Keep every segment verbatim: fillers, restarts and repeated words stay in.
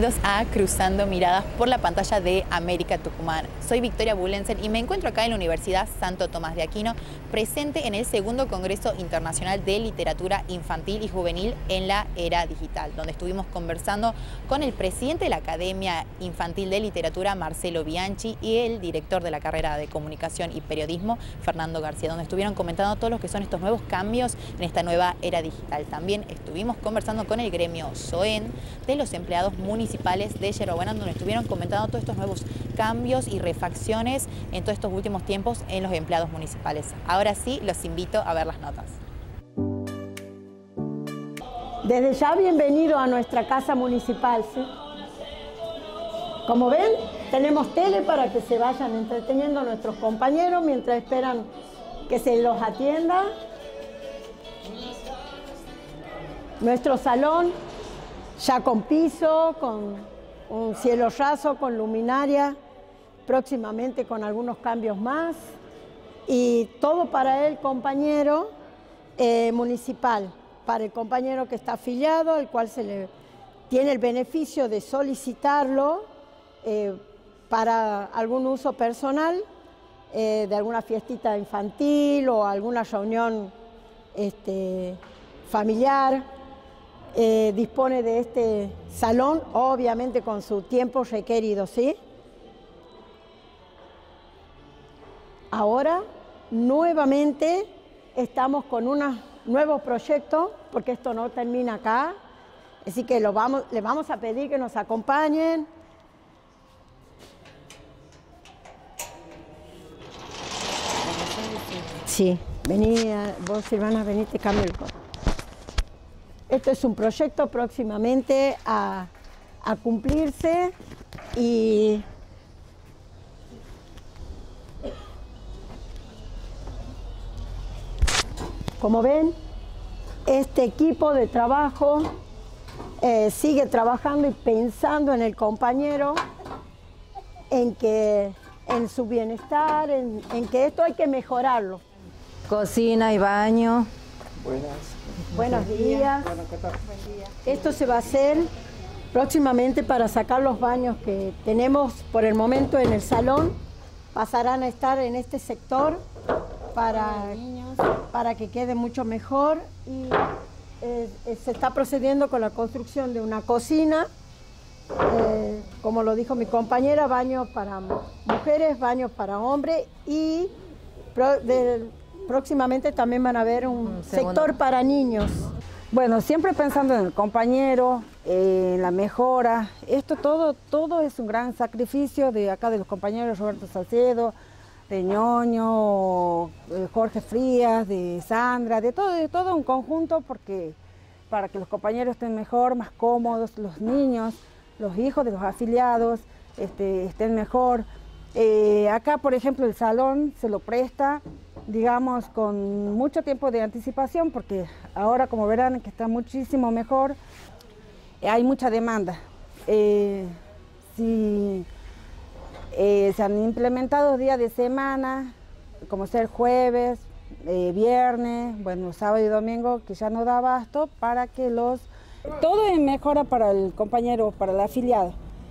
bienvenidos a Cruzando Miradas por la pantalla de América Tucumán. Soy Victoria Bulensen y me encuentro acá en la Universidad Santo Tomás de Aquino, presente en el segundo Congreso Internacional de Literatura Infantil y Juvenil en la Era Digital, donde estuvimos conversando con el presidente de la Academia Infantil de Literatura, Marcelo Bianchi, y el director de la carrera de Comunicación y Periodismo, Fernando García, donde estuvieron comentando todos los que son estos nuevos cambios en esta nueva era digital. También estuvimos conversando con el gremio SOEN de los empleados municipales de Yerba Buena, donde estuvieron comentando todos estos nuevos cambios y refacciones en todos estos últimos tiempos en los empleados municipales. Ahora sí, los invito a ver las notas. Desde ya, bienvenido a nuestra casa municipal, ¿sí? Como ven, tenemos tele para que se vayan entreteniendo nuestros compañeros mientras esperan que se los atienda. Nuestro salón ya con piso, con un cielo raso, con luminaria, próximamente con algunos cambios más, y todo para el compañero eh, municipal, para el compañero que está afiliado, al cual se le tiene el beneficio de solicitarlo eh, para algún uso personal, eh, de alguna fiestita infantil o alguna reunión este, familiar. Eh, dispone de este salón, obviamente con su tiempo requerido, ¿sí? Ahora, nuevamente, estamos con un nuevo proyecto, porque esto no termina acá, así que lo vamos, les vamos a pedir que nos acompañen. Sí, vení, vos Silvana, vení, te cambio el código. Esto es un proyecto próximamente a, a cumplirse y como ven, este equipo de trabajo eh, sigue trabajando y pensando en el compañero, en, que, en su bienestar, en, en que esto hay que mejorarlo. Cocina y baño. Buenas. Buenos días. Bueno, ¿qué tal? Buen día. Esto se va a hacer próximamente para sacar los baños que tenemos por el momento en el salón. Pasarán a estar en este sector para, para que quede mucho mejor. Y eh, se está procediendo con la construcción de una cocina. Eh, como lo dijo mi compañera, baños para mujeres, baños para hombres y pro, de, próximamente también van a haber un, un sector para niños. Bueno, siempre pensando en el compañero, eh, en la mejora. Esto todo, todo es un gran sacrificio de acá de los compañeros Roberto Salcedo, de Ñoño, de Jorge Frías, de Sandra, de todo, de todo un conjunto, porque para que los compañeros estén mejor, más cómodos, los niños, los hijos de los afiliados este, estén mejor. Eh, acá, por ejemplo, el salón se lo presta, digamos, con mucho tiempo de anticipación, porque ahora, como verán, que está muchísimo mejor, eh, hay mucha demanda. Eh, si eh, se han implementado días de semana, como ser jueves, eh, viernes, bueno, sábado y domingo, que ya no da abasto, para que los... Todo es mejora para el compañero, para el afiliado.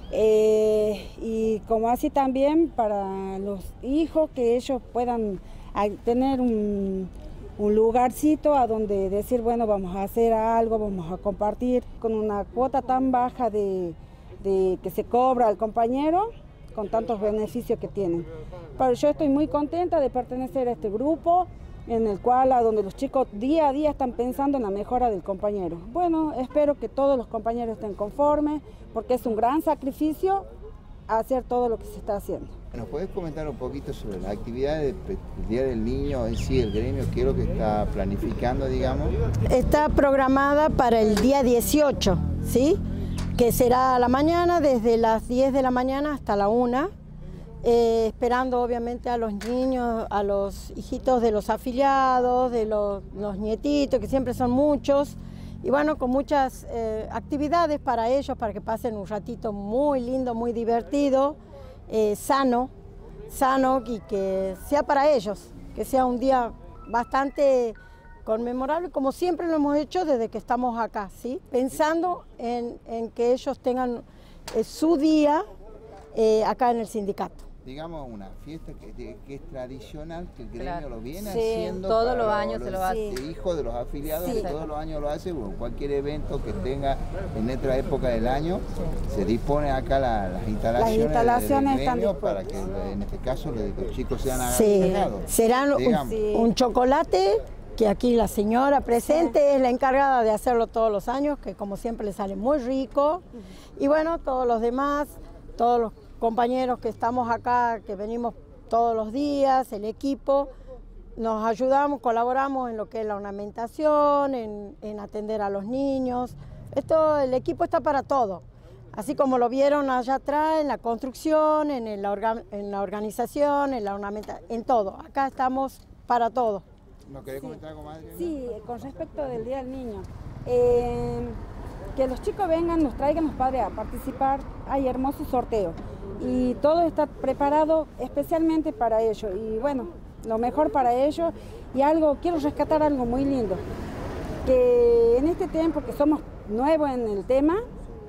Eh, y como así también para los hijos, que ellos puedan a tener un, un lugarcito a donde decir, bueno, vamos a hacer algo, vamos a compartir, con una cuota tan baja de, de que se cobra al compañero, con tantos beneficios que tienen. Pero yo estoy muy contenta de pertenecer a este grupo, en el cual, a donde los chicos día a día están pensando en la mejora del compañero. Bueno, espero que todos los compañeros estén conformes, porque es un gran sacrificio hacer todo lo que se está haciendo. ¿Nos podés comentar un poquito sobre la actividad del Día del Niño en sí, el gremio? ¿Qué es lo que está planificando, digamos? Está programada para el día dieciocho, ¿sí? Que será a la mañana, desde las diez de la mañana hasta la una, eh, esperando obviamente a los niños, a los hijitos de los afiliados, de los, los nietitos, que siempre son muchos, y bueno, con muchas eh, actividades para ellos, para que pasen un ratito muy lindo, muy divertido, eh, sano, sano y que sea para ellos, que sea un día bastante conmemorable, como siempre lo hemos hecho desde que estamos acá, ¿sí? Pensando en, en que ellos tengan es su día eh, acá en el sindicato. Digamos, una fiesta que, que es tradicional, que el gremio claro. lo viene sí, haciendo. Todos los años se lo hace. Hijos de los afiliados, Sí. que todos los años lo hace, bueno, cualquier evento que tenga en otra época del año, se dispone acá la, las instalaciones, las instalaciones del gremio para que en este caso los chicos sean agasajados. Sí. Serán un, sí. un chocolate, que aquí la señora presente sí. es la encargada de hacerlo todos los años, que como siempre le sale muy rico. Y bueno, todos los demás, todos los compañeros que estamos acá, que venimos todos los días, el equipo, nos ayudamos, colaboramos en lo que es la ornamentación, en, en atender a los niños. Esto, el equipo está para todo, así como lo vieron allá atrás, en la construcción, en, el orga, en la organización, en la ornamentación, en todo. Acá estamos para todo. ¿No querés sí. comentar algo más? Sí, con respecto del Día del Niño. Eh, que los chicos vengan, nos traigan los padres a participar, hay hermosos sorteos. Y todo está preparado especialmente para ellos. Y bueno, lo mejor para ellos. Y algo, quiero rescatar algo muy lindo. Que en este tiempo que somos nuevos en el tema,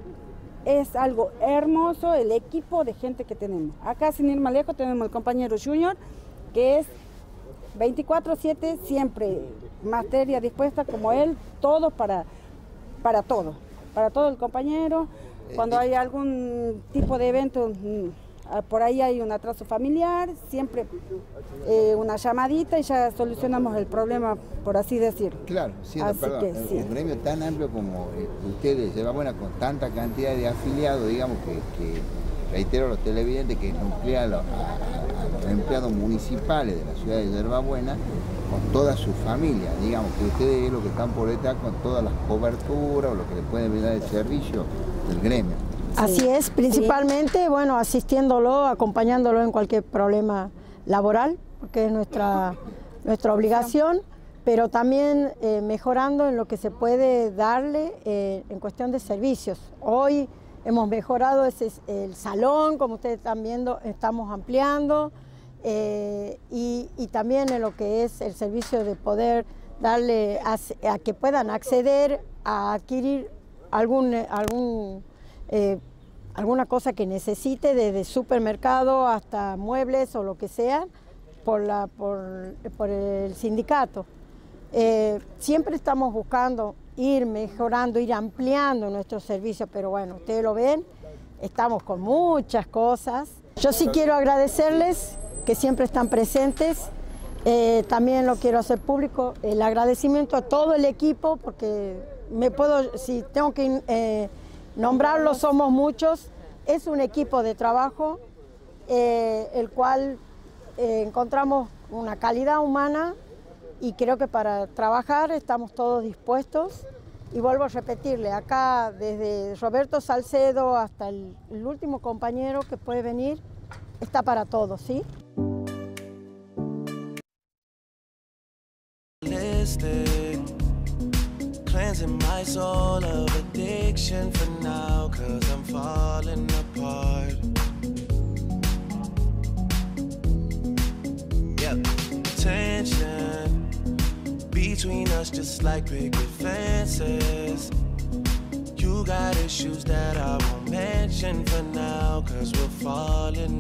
es algo hermoso el equipo de gente que tenemos. Acá, sin ir más lejos, tenemos el compañero Junior, que es veinticuatro siete, siempre materia dispuesta como él, todo para, para todo. Para todo el compañero. Cuando hay algún tipo de evento, por ahí hay un atraso familiar, siempre eh, una llamadita y ya solucionamos el problema, por así decirlo. Claro, siendo, así perdón, que, el, sí. el gremio tan amplio como eh, ustedes, lleva buena con tanta cantidad de afiliados, digamos que, que reitero a los televidentes, que nuclea a los, a, a los empleados municipales de la ciudad de Yerba Buena, con toda su familia, digamos que ustedes es lo que están por detrás con todas las coberturas o lo que les puede brindar el servicio del gremio. Así sí. es, principalmente, sí. bueno, asistiéndolo, acompañándolo en cualquier problema laboral, porque es nuestra, nuestra obligación, pero también eh, mejorando en lo que se puede darle eh, en cuestión de servicios. Hoy hemos mejorado ese, el salón, como ustedes están viendo, estamos ampliando, eh, y, y también en lo que es el servicio de poder darle a, a que puedan acceder a adquirir algún, algún, eh, alguna cosa que necesite, desde supermercado hasta muebles o lo que sea, por, la, por, por el sindicato. Eh, siempre estamos buscando ir mejorando, ir ampliando nuestros servicios, pero bueno, ustedes lo ven, estamos con muchas cosas. Yo sí quiero agradecerles que siempre están presentes. Eh, también lo quiero hacer público, el agradecimiento a todo el equipo, porque me puedo, si tengo que eh, nombrarlo, somos muchos. Es un equipo de trabajo, eh, el cual eh, encontramos una calidad humana, y creo que para trabajar estamos todos dispuestos. Y vuelvo a repetirle, acá desde Roberto Salcedo hasta el, el último compañero que puede venir, está para todos, ¿sí? Cleansing my soul of addiction for now, 'cause I'm falling apart. Yep, tension between us just like picket fences. You got issues that I won't mention for now, 'cause we're falling.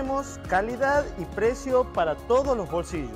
tenemos calidad y precio para todos los bolsillos.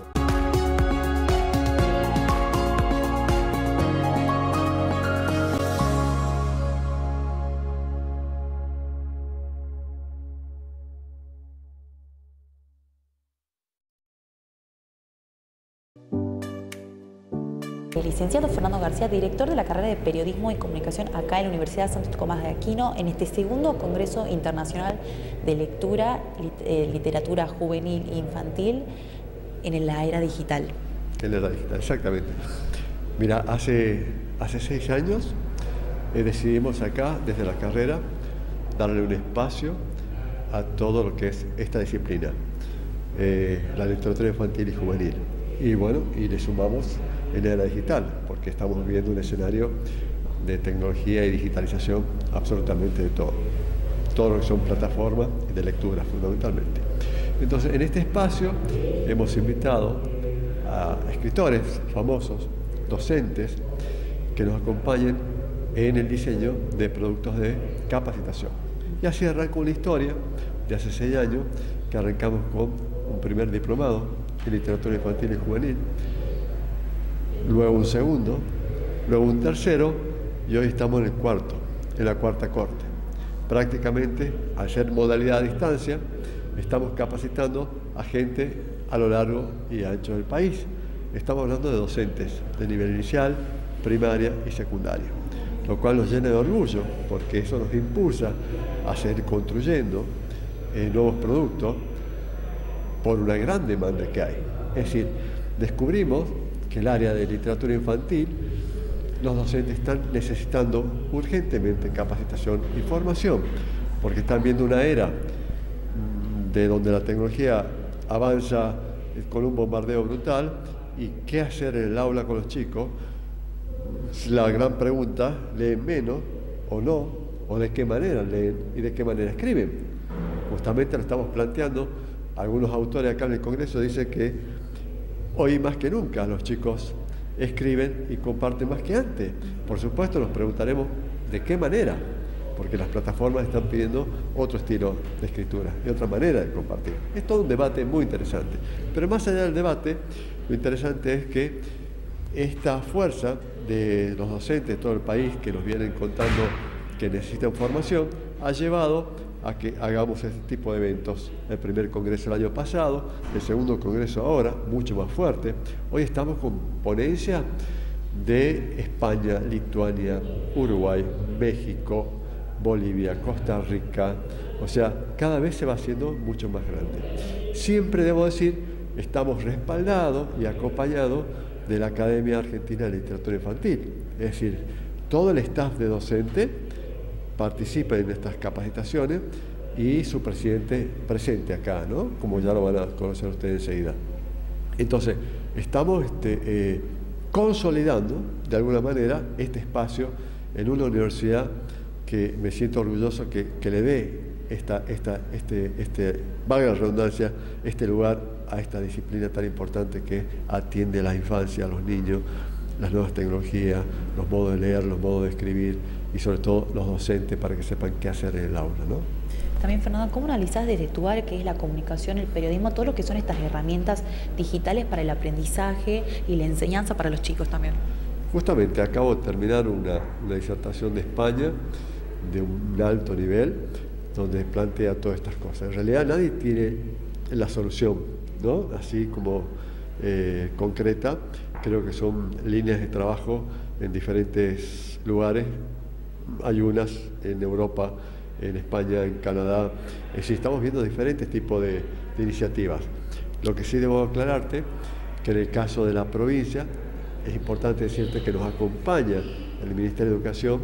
El licenciado Fernando García, director de la carrera de Periodismo y Comunicación acá en la Universidad Santo Tomás de Aquino, en este segundo Congreso Internacional de Lectura, lit Literatura Juvenil e Infantil en la era digital. En la era digital, exactamente. Mira, hace, hace seis años eh, decidimos acá, desde la carrera, darle un espacio a todo lo que es esta disciplina, eh, la literatura infantil y juvenil. Y bueno, y le sumamos en la era digital, porque estamos viviendo un escenario de tecnología y digitalización absolutamente de todo. Todo lo que son plataformas de lectura, fundamentalmente. Entonces, en este espacio hemos invitado a escritores famosos, docentes, que nos acompañen en el diseño de productos de capacitación. Y así arranca una historia de hace seis años, que arrancamos con un primer diplomado en literatura infantil y juvenil, luego un segundo, luego un tercero, y hoy estamos en el cuarto, en la cuarta corte. Prácticamente, al ser modalidad a distancia, estamos capacitando a gente a lo largo y ancho del país. Estamos hablando de docentes de nivel inicial, primaria y secundaria, lo cual nos llena de orgullo, porque eso nos impulsa a seguir construyendo eh, nuevos productos por una gran demanda que hay. Es decir, descubrimos que el área de literatura infantil, los docentes están necesitando urgentemente capacitación y formación, porque están viendo una era de donde la tecnología avanza con un bombardeo brutal, y qué hacer en el aula con los chicos. La gran pregunta: ¿leen menos o no? ¿O de qué manera leen y de qué manera escriben? Justamente lo estamos planteando. Algunos autores acá en el Congreso dicen que hoy más que nunca los chicos escriben y comparten más que antes. Por supuesto, nos preguntaremos de qué manera, porque las plataformas están pidiendo otro estilo de escritura y otra manera de compartir. Es todo un debate muy interesante. Pero más allá del debate, lo interesante es que esta fuerza de los docentes de todo el país, que nos vienen contando que necesitan formación, ha llevado a que hagamos este tipo de eventos. El primer congreso el año pasado, el segundo congreso ahora, mucho más fuerte. Hoy estamos con ponencia de España, Lituania, Uruguay, México, Bolivia, Costa Rica. O sea, cada vez se va haciendo mucho más grande. Siempre, debo decir, estamos respaldados y acompañados de la Academia Argentina de Literatura Infantil. Es decir, todo el staff de docente participa en estas capacitaciones y su presidente presente acá, ¿no? Como ya lo van a conocer ustedes enseguida. Entonces, estamos este, eh, consolidando de alguna manera este espacio en una universidad que me siento orgulloso que, que le dé esta, esta, este, este, valga la redundancia, este lugar a esta disciplina tan importante que atiende a la infancia, a los niños, las nuevas tecnologías, los modos de leer, los modos de escribir, y sobre todo los docentes para que sepan qué hacer en el aula, ¿no? También, Fernando, ¿cómo analizás desde tu área, que es la comunicación, el periodismo, todo lo que son estas herramientas digitales para el aprendizaje y la enseñanza para los chicos también? Justamente acabo de terminar una, una disertación de España de un alto nivel, donde plantea todas estas cosas. En realidad nadie tiene la solución, ¿no? Así como eh, concreta. Creo que son líneas de trabajo en diferentes lugares. Hay unas en Europa, en España, en Canadá. Es decir, estamos viendo diferentes tipos de, de iniciativas. Lo que sí debo aclararte, que en el caso de la provincia, es importante decirte que nos acompaña el Ministerio de Educación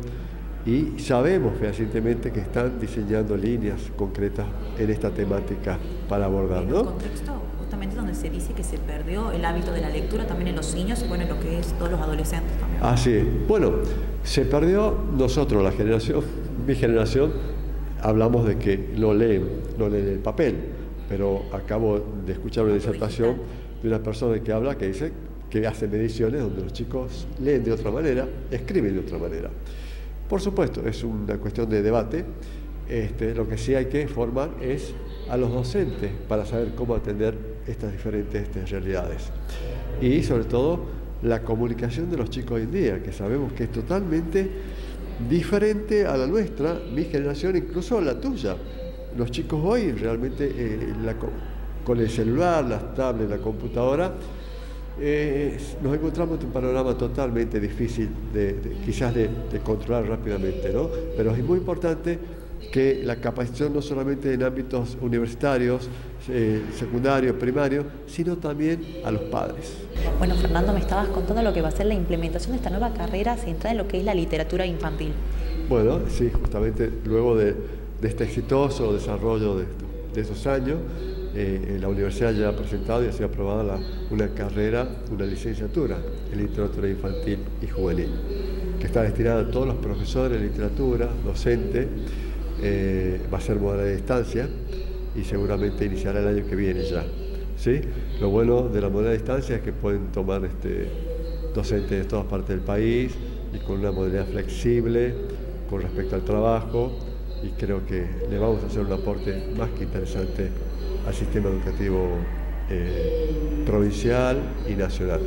y sabemos fehacientemente que están diseñando líneas concretas en esta temática para abordar, ¿no? En un contexto justamente donde se dice que se perdió el hábito de la lectura también en los niños y bueno, en lo que es todos los adolescentes también. Así es. Bueno, se perdió. Nosotros, la generación, mi generación, hablamos de que no leen, no leen el papel, pero acabo de escuchar una disertación de una persona que habla, que dice que hace mediciones donde los chicos leen de otra manera, escriben de otra manera. Por supuesto, es una cuestión de debate. Este, lo que sí hay que formar es a los docentes para saber cómo atender estas diferentes estas realidades. Y sobre todo la comunicación de los chicos hoy en día, que sabemos que es totalmente diferente a la nuestra, mi generación, incluso la tuya. Los chicos hoy realmente eh, la, con el celular, las tablets, la computadora, eh, nos encontramos en un panorama totalmente difícil de, de, quizás de, de controlar rápidamente, ¿no? Pero es muy importante que la capacitación no solamente en ámbitos universitarios, eh, secundarios, primarios, sino también a los padres. Bueno, Fernando, me estabas contando lo que va a ser la implementación de esta nueva carrera centrada en lo que es la literatura infantil. Bueno, sí, justamente luego de, de este exitoso desarrollo de, de esos años, eh, la universidad ya ha presentado y ha sido aprobada la, una carrera, una licenciatura en literatura infantil y juvenil, que está destinada a todos los profesores de literatura, docentes. Eh, va a ser modalidad de distancia y seguramente iniciará el año que viene ya, ¿sí? Lo bueno de la modalidad de distancia es que pueden tomar este, docentes de todas partes del país y con una modalidad flexible con respecto al trabajo, y creo que le vamos a hacer un aporte más que interesante al sistema educativo eh, provincial y nacional.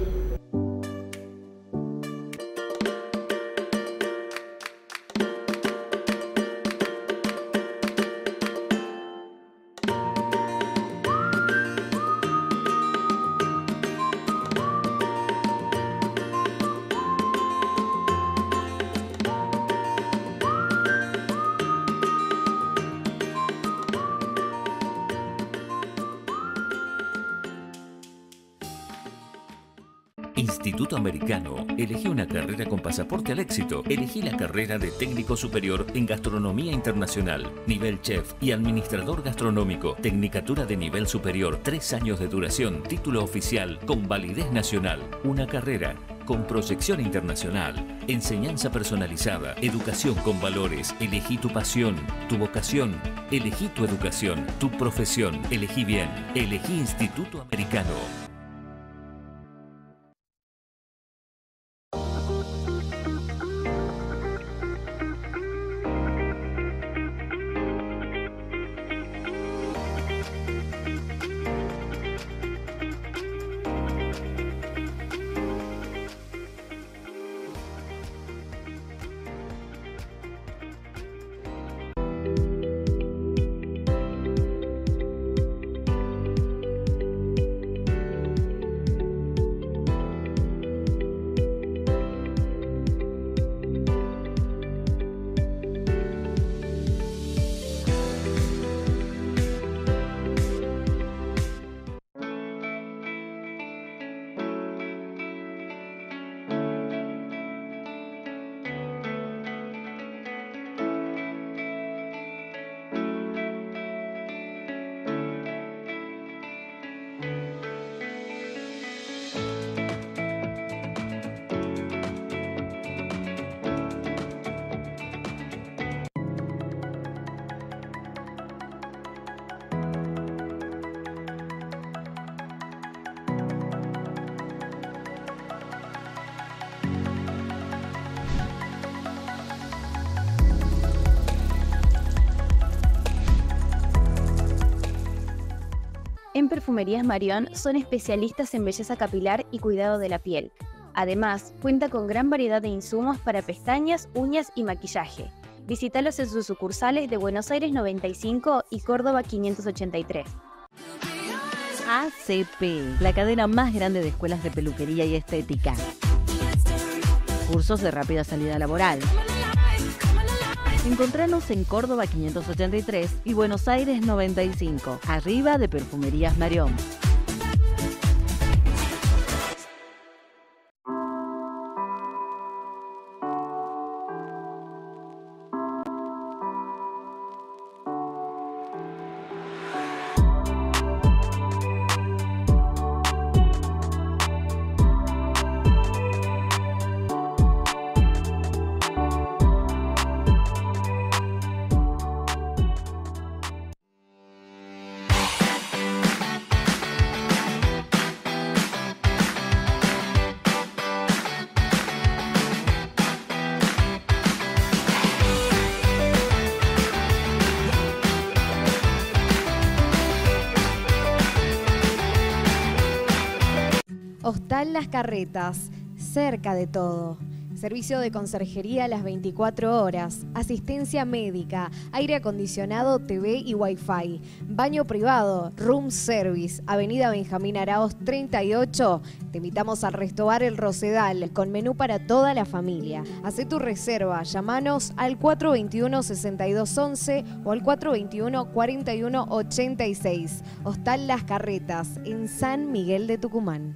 Instituto Americano. Elegí una carrera con pasaporte al éxito. Elegí la carrera de técnico superior en gastronomía internacional, nivel chef y administrador gastronómico. Tecnicatura de nivel superior, tres años de duración, título oficial con validez nacional. Una carrera con proyección internacional, enseñanza personalizada, educación con valores. Elegí tu pasión, tu vocación. Elegí tu educación, tu profesión. Elegí bien. Elegí Instituto Americano. En Perfumerías Marión son especialistas en belleza capilar y cuidado de la piel. Además, cuenta con gran variedad de insumos para pestañas, uñas y maquillaje. Visítalos en sus sucursales de Buenos Aires noventa y cinco y Córdoba quinientos ochenta y tres. A C P, la cadena más grande de escuelas de peluquería y estética. Cursos de rápida salida laboral. Encontranos en Córdoba quinientos ochenta y tres y Buenos Aires noventa y cinco, arriba de Perfumerías Marión. Hostal Las Carretas, cerca de todo. Servicio de conserjería a las veinticuatro horas, asistencia médica, aire acondicionado, T V y Wi-Fi, baño privado, room service, Avenida Benjamín Araoz treinta y ocho. Te invitamos al Restobar El Rosedal con menú para toda la familia. Hacé tu reserva, llámanos al cuatro veintiuno, sesenta y dos once o al cuatro veintiuno, cuarenta y uno ochenta y seis. Hostal Las Carretas, en San Miguel de Tucumán.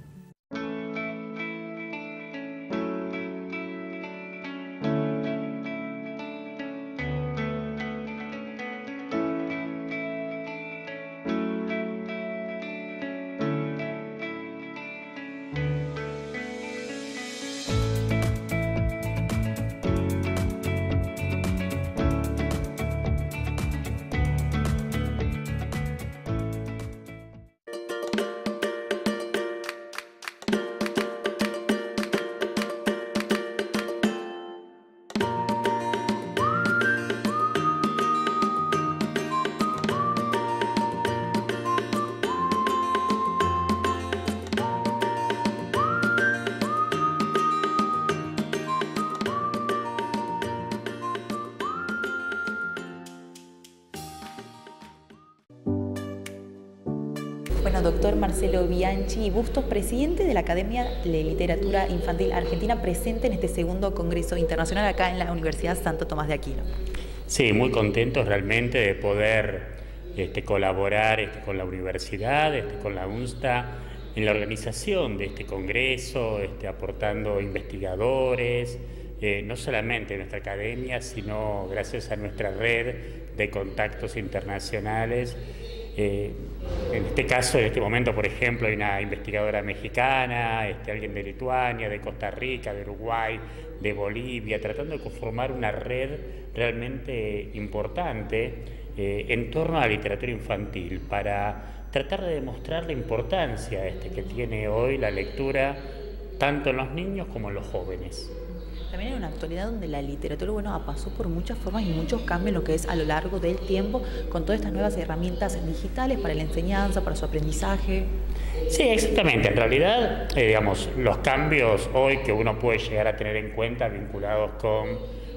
Bueno, doctor Marcelo Bianchi Bustos, presidente de la Academia de Literatura Infantil Argentina, presente en este segundo Congreso Internacional acá en la Universidad Santo Tomás de Aquino. Sí, muy contentos realmente de poder este, colaborar este, con la universidad, este, con la UNSTA, en la organización de este Congreso, este, aportando investigadores, eh, no solamente en nuestra academia, sino gracias a nuestra red de contactos internacionales. Eh, en este caso, en este momento, por ejemplo, hay una investigadora mexicana, este, alguien de Lituania, de Costa Rica, de Uruguay, de Bolivia, tratando de conformar una red realmente importante eh, en torno a la literatura infantil, para tratar de demostrar la importancia este, que tiene hoy la lectura, tanto en los niños como en los jóvenes. También en una actualidad donde la literatura, bueno, pasó por muchas formas y muchos cambios, lo que es a lo largo del tiempo, con todas estas nuevas herramientas digitales para la enseñanza, para su aprendizaje. Sí, exactamente. En realidad, eh, digamos, los cambios hoy que uno puede llegar a tener en cuenta vinculados con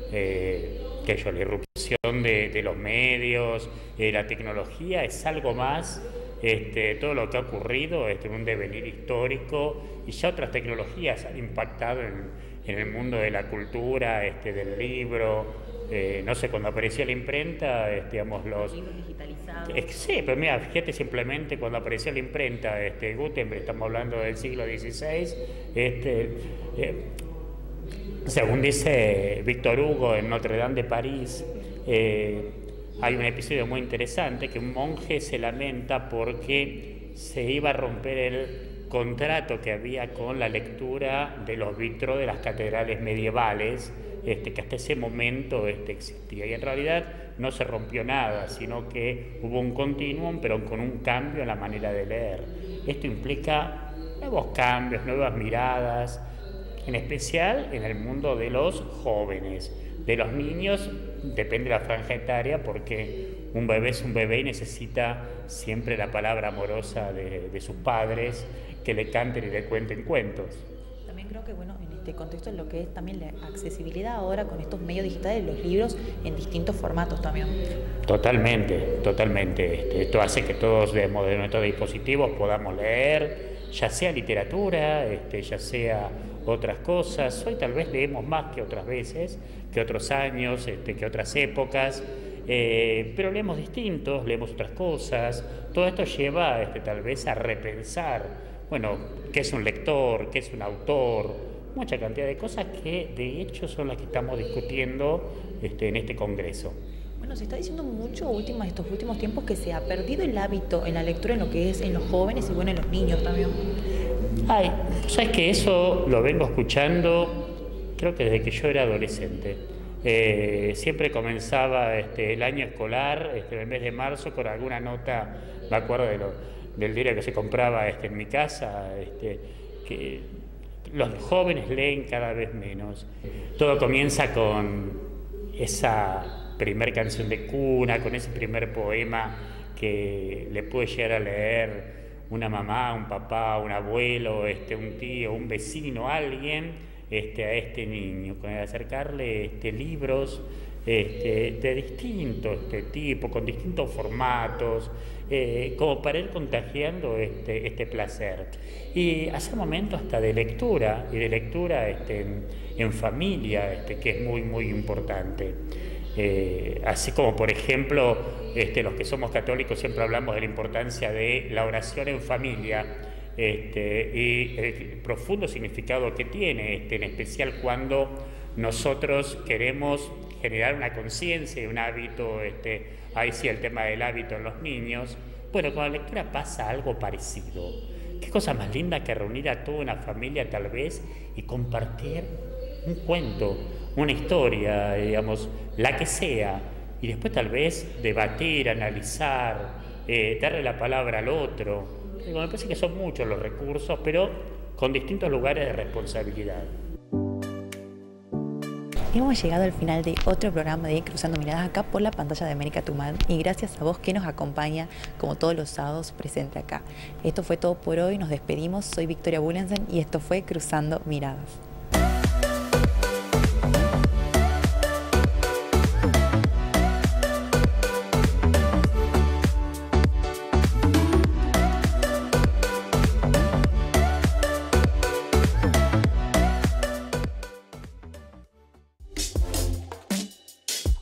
eh, que yo, la irrupción de, de los medios, eh, la tecnología, es algo más. Este, todo lo que ha ocurrido este, en un devenir histórico, y ya otras tecnologías han impactado en, en el mundo de la cultura, este, del libro. Eh, no sé, cuando apareció la imprenta, este, digamos, los libros digitalizados. Eh, sí, pero mira, fíjate simplemente cuando apareció la imprenta, este, Gutenberg, estamos hablando del siglo dieciséis, este, eh, según dice Víctor Hugo en Notre Dame de París, eh, hay un episodio muy interesante que un monje se lamenta porque se iba a romper el contrato que había con la lectura de los vitros de las catedrales medievales, este, que hasta ese momento este, existía. Y en realidad no se rompió nada, sino que hubo un continuum, pero con un cambio en la manera de leer. Esto implica nuevos cambios, nuevas miradas, en especial en el mundo de los jóvenes. De los niños depende de la franja etaria, porque un bebé es un bebé y necesita siempre la palabra amorosa de, de sus padres, que le canten y le cuenten cuentos. También creo que, bueno, en este contexto es lo que es también la accesibilidad ahora con estos medios digitales, los libros en distintos formatos también. Totalmente, totalmente. Este, esto hace que todos de, de nuestros dispositivos podamos leer, ya sea literatura, este, ya sea otras cosas. Hoy tal vez leemos más que otras veces, que otros años, este, que otras épocas, eh, pero leemos distintos, leemos otras cosas. Todo esto lleva este, tal vez a repensar, bueno, qué es un lector, qué es un autor, mucha cantidad de cosas que de hecho son las que estamos discutiendo este, en este congreso. Bueno, se está diciendo mucho última, estos últimos tiempos que se ha perdido el hábito en la lectura en lo que es en los jóvenes y bueno, en los niños también. Ay, ¿sabes que eso lo vengo escuchando creo que desde que yo era adolescente? Eh, siempre comenzaba este, el año escolar, este, en el mes de marzo, con alguna nota, me acuerdo de lo, del diario que se compraba este, en mi casa, este, que los jóvenes leen cada vez menos. Todo comienza con esa primer canción de cuna, con ese primer poema que le pude llegar a leer una mamá, un papá, un abuelo, este, un tío, un vecino, alguien, este, a este niño, con acercarle este, libros este, de distinto este, tipo, con distintos formatos, eh, como para ir contagiando este, este placer. Y hacer momentos hasta de lectura, y de lectura este, en, en familia, este, que es muy, muy importante. Eh, así como, por ejemplo, este, los que somos católicos siempre hablamos de la importancia de la oración en familia, este, y el profundo significado que tiene, este, en especial cuando nosotros queremos generar una conciencia y un hábito, este, ahí sí el tema del hábito en los niños. Bueno, con la lectura pasa algo parecido. Qué cosa más linda que reunir a toda una familia tal vez y compartir un cuento, una historia, digamos, la que sea, y después tal vez debatir, analizar, eh, darle la palabra al otro. Digo, me parece que son muchos los recursos, pero con distintos lugares de responsabilidad. Hemos llegado al final de otro programa de Cruzando Miradas acá por la pantalla de América Tucumán, y gracias a vos que nos acompaña como todos los sábados presente acá. Esto fue todo por hoy, nos despedimos, soy Victoria Bulensen y esto fue Cruzando Miradas.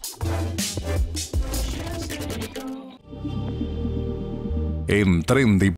En Trendy